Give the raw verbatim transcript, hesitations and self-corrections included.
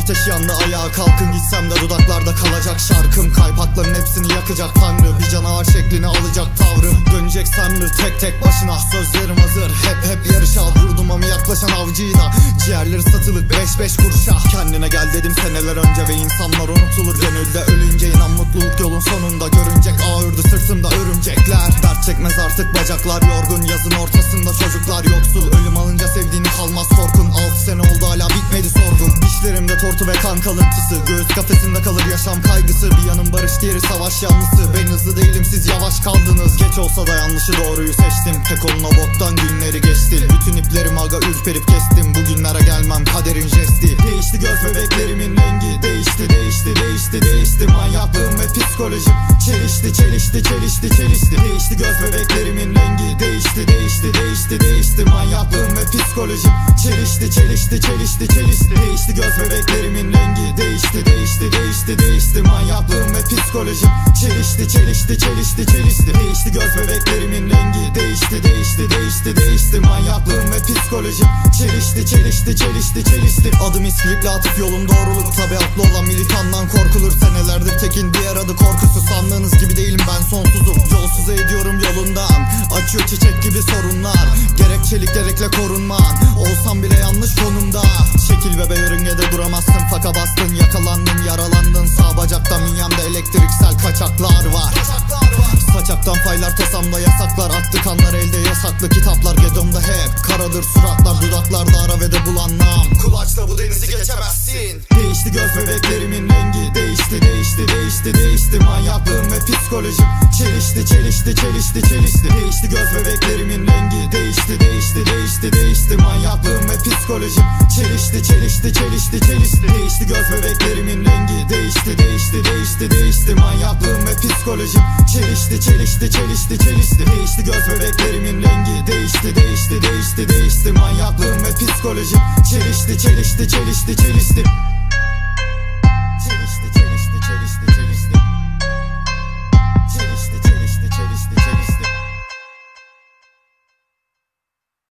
ateş yandı, ayağa kalkın. Gitsem de dudaklarda kalacak şarkım. Kaypakların hepsini yakacak Tanrı. Bir canavar şeklini alacak tavrım. Dönecek Tanrı tek tek başına. Sözlerim hazır, hep hep yarışa. Vurdum ama yaklaşan avcıyı da. Ciğerleri satılık beş beş kuruşa. Kendine gel dedim seneler önce ve insanlar unutulur. Gönülde ölünce inan mutluluk yolun sonunda. Görünecek ağırdı sırtımda örümcekler. Dert çekmez artık bacaklar yorgun. Yazın ortasında çocuklar yoksul. Ölüm alınca sevdiğini kalmaz korkun. Altı sene oldu hala bitmedi sorgun. Dişlerimde tortu ve kan kalıntısı. Göğüs kafesinde kalır yaşam kaygısı. Bir yanım barış diğeri savaş yanlısı. Ben hızlı değilim siz yavaş kaldınız. Geç olsa da yanlışı doğruyu seçtim. Tek onunla boktan günleri geçti. Bütün iplerimi aga ürperip kestim. Bugünlere gelmem kaderin jesti. Değişti göz bebeklerimin rengi. Değişti değişti değişti değişti. Manyaklığım ve psikolojim çelişti çelişti çelişti çelişti. Değişti göz bebeklerimin rengi. Değişti değişti değişti değişti. Manyaklığım ve psikolojim çelişti çelişti çelişti çelişti. Değişti göz bebeklerimin rengi. Değişti değişti değişti değişti. Manyaklığım ve psikolojim çelişti çelişti çelişti çelişti. Değişti göz bebeklerimin rengi. Değişti değişti değişti değişti. Manyaklığım ve psikolojim çelişti çelişti çelişti çelişti. Adım iskilipli atıp yolum doğruluk. Tabiatlı olan militandan korkulur. Senelerdir tekin diğer adı korkusu. Sandığınız gibi değilim ben sonsuzum. Yolsuz ediyorum yolundan. Açıyor çiçek gibi sorunlar. Gerek çelik gerekle korunman. Olsam bile yanlış konumda. Şekil bebe yörüngede duramazsın. Faka bastın yakalandın yaralandın. Sağ bacakta minyamda elektriksel kaçaklar var. Saçaktan faylar tasamda yasaklar. Aktı kanlar elde yasaklı kitaplar. Gedomda hep karadır suratlar. Dudaklarda ara ve de bulanlam. Kulaçla bu denizi geçemezsin. Değişti göz bebeklerimin rengi. Değişti değişti değişti değişti. Manyaklığım ve psikolojim çelişti çelişti çelişti çelişti. Değişti göz bebeklerimin rengi. Değişti değişti değişti değişti. Manyaklığım ve psikolojim çelişti çelişti çelişti çelişti. Değişti göz bebeklerimin rengi. Değişti değişti değişti değişti. Manyaklığım ve psikolojim çelişti çelişti çelişti çelişti. Değişti göz bebeklerimin rengi. Değişti değişti değişti değişti. Manyaklığım ve psikolojim çelişti çelişti çelişti çelişti.